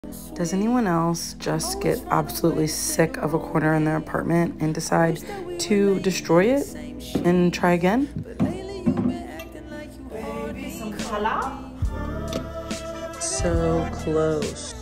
Does anyone else just get absolutely sick of a corner in their apartment and decide to destroy it and try again? Some color. So close.